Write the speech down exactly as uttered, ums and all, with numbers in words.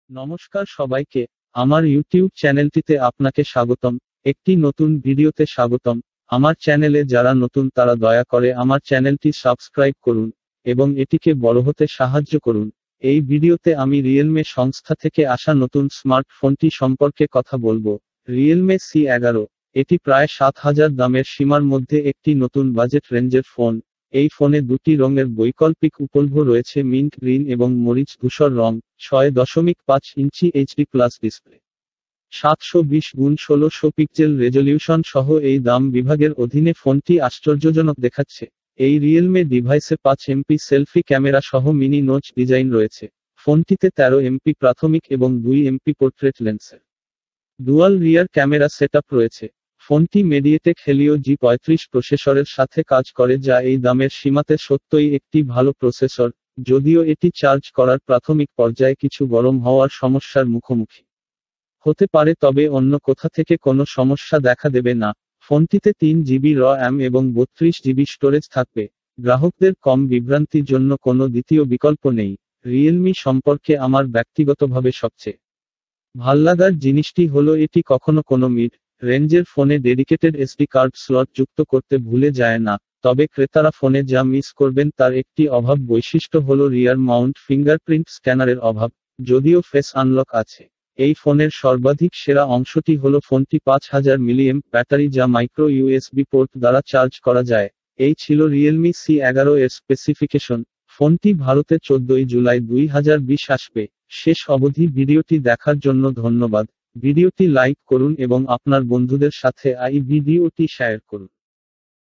নমস্কার সবাইকে, আমার ইউটিউব চ্যানেলটিতে আপনাকে স্বাগতম। একটি নতুন ভিডিওতে স্বাগতম। আমার চ্যানেলে যারা নতুন তারা দয়া করে আমার চ্যানেলটি সাবস্ক্রাইব করুন এবং এটিকে বড় হতে সাহায্য করুন। এই ভিডিওতে আমি রিয়েলমি সংস্থা থেকে আসা নতুন স্মার্টফোনটি সম্পর্কে কথা বলবো। রিয়েলমি সি এগারো। এটি প্রায় সাত হাজার দামের সীমার মধ্যে একটি নতুন বাজেট রেঞ্জের ফোন। এই ফোনে দুটি রঙের বৈকল্পিক উপলব্ধ রয়েছে, মিন্ট গ্রিন এবং মরিচ ধূসর রং। ছয় দশমিক পাঁচ ইঞ্চি এইচডি প্লাস ডিসপ্লে, সাতশো বিশ গুণ ষোলোশো পিক্সেল রেজলিউশন সহ এই দাম বিভাগের অধীনে ফোনটি আশ্চর্যজনক দেখাচ্ছে। এই রিয়েলমি ডিভাইসে পাঁচ এমপি সেলফি ক্যামেরা সহ মিনি নোচ ডিজাইন রয়েছে। ফোনটিতে তেরো এমপি প্রাথমিক এবং দুই এমপি পোর্ট্রেট লেন্সের ডুয়াল রিয়ার ক্যামেরা সেটআপ রয়েছে। ফোনটি মেডিয়েটেক হেলিও জি পঁয়ত্রিশ প্রসেসরের সাথে কাজ করে, যা এই দামের সীমাতে সত্যই একটি ভালো প্রসেসর, যদিও এটি চার্জ করার প্রাথমিক পর্যায়ে কিছু গরম হওয়ার সমস্যার মুখোমুখি হতে পারে, তবে অন্য কোথা থেকে কোনো সমস্যা দেখা দেবে না। ফোনটিতে তিন জিবি র অ্যাম এবং বত্রিশ জিবি স্টোরেজ থাকবে। গ্রাহকদের কম বিভ্রান্তির জন্য কোনো দ্বিতীয় বিকল্প নেই। রিয়েলমি সম্পর্কে আমার ব্যক্তিগতভাবে সবচেয়ে ভাল্লাগার জিনিসটি হলো এটি কখনো কোনো মিড রেঞ্জের ফোনে ডেডিকেটেড এসডি কার্ড স্লট যুক্ত করতে ভুলে যায় না। তবে ক্রেতারা ফোনে যা মিস করবেন তার একটি অভাব বৈশিষ্ট্য হলো রিয়ার মাউন্ট ফিঙ্গারপ্রিন্ট স্ক্যানারের অভাব, যদিও ফেস আনলক আছে। এই ফোনের সর্বাধিক সেরা অংশটি হলো ফোনটি পাঁচ হাজার মিলিঅ্যাম্প ব্যাটারি, যা মাইক্রো ইউএসবি পোর্ট দ্বারা চার্জ করা যায়। এই ছিল রিয়েলমি সি এগারো এর স্পেসিফিকেশন। ফোনটি ভারতে চোদ্দই জুলাই দুই হাজার বিশ আসবে। শেষ অবধি ভিডিওটি দেখার জন্য ধন্যবাদ। ভিডিওটি লাইক করুন এবং আপনার বন্ধুদের সাথে এই ভিডিওটি শেয়ার করুন।